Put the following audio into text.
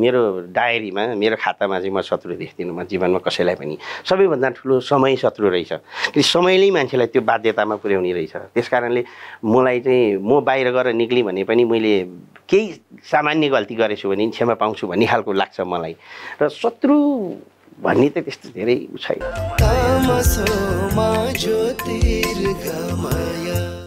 मेरो डायरीमा मेरो खातामा चाहिँ म शत्रु देख्दिनँ म जीवनमा कसैलाई पनि सबैभन्दा ठुलो समय शत्रु रहेछ कि समयले मान्छेलाई त्यो बाध्यतामा पुर्याउने रहेछ त्यसकारणले मलाई चाहिँ म बाहिर गएर निक्लेँ भने पनि मैले केही सामान्य गल्ती गरेछु भने क्षमा पाउँछु भन्ने खालको लाग्छ मलाई र शत्रु भन्ने त त्यस्तो धेरै छैन।